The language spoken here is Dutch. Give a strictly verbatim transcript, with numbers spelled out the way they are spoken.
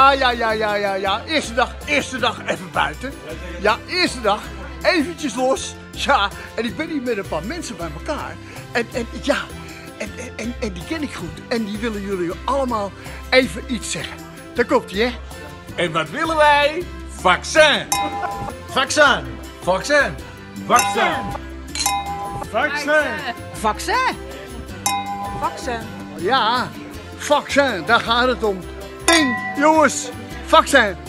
Ja, ja, ja, ja, ja, ja. Eerste dag, eerste dag even buiten. Ja, eerste dag eventjes los. Ja, en ik ben hier met een paar mensen bij elkaar. En, en ja, en, en, en, en die ken ik goed. En die willen jullie allemaal even iets zeggen. Daar komt ie, hè. En wat willen wij? Vaccin! Vaccin! Vaccin! Vaccin! Vaccin! Vaccin. Vaccin. Ja, vaccin, daar gaat het om. Ping, jongens, vaccin.